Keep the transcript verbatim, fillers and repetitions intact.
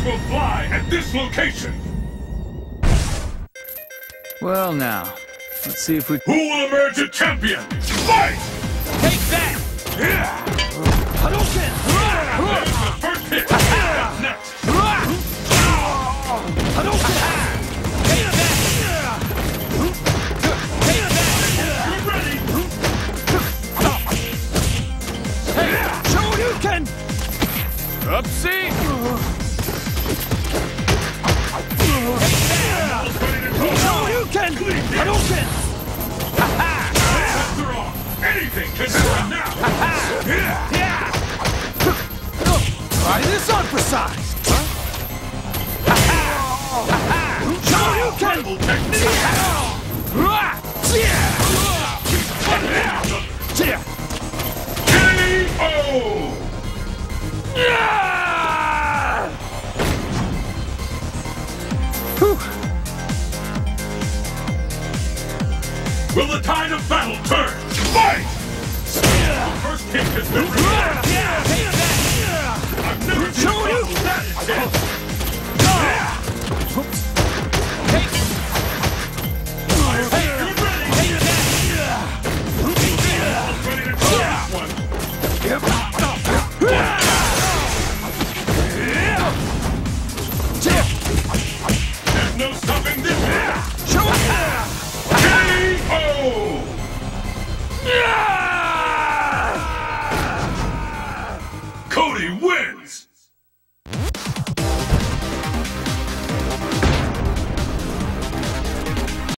will fly at this location! Well now, let's see if we... Who will emerge a champion? Fight! Take that! Hadouken! There's the first hit! What's next? Hadouken! Take that! Take that! You're ready! Hey! Shoryuken! Upsie! Shoryuken! Hadouken! After all, anything can happen now! Try this on for size! Shoryuken! Incredible technique! K O! Will the tide of battle turn?